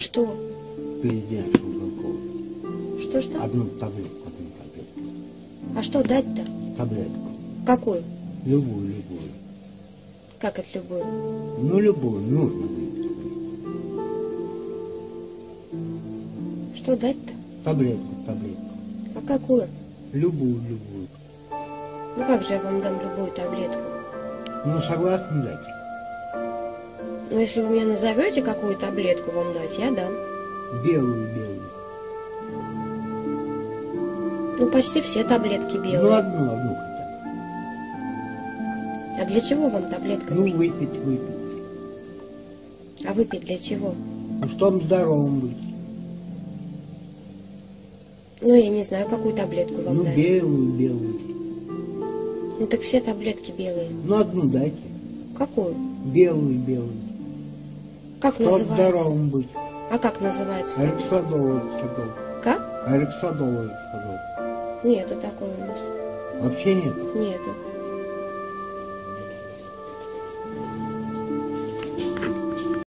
Что? Президент Шугаков. Что? Одну таблетку. А что дать-то? Таблетку. Какую? Любую. Как это любую? Ну, любую, нужно выпить. Что дать-то? Таблетку. А какую? Любую. Ну как же я вам дам любую таблетку? Ну, согласны дать? Ну если вы мне назовете, какую таблетку вам дать, я дам. Белую. Ну почти все таблетки белые. Ну, одну хотя бы. А для чего вам таблетка Ну, нужна? выпить. А выпить для чего? Ну, чтобы здоровым быть. Ну я не знаю, какую таблетку вам Ну, дать. белую. Ну так все таблетки белые. Ну, одну дайте. Какую? Белую. Как Чтобы называется? здоровым быть. А как называется? Арексадол. Как? Арексадол. Нету такой у нас. Вообще нет. Нету.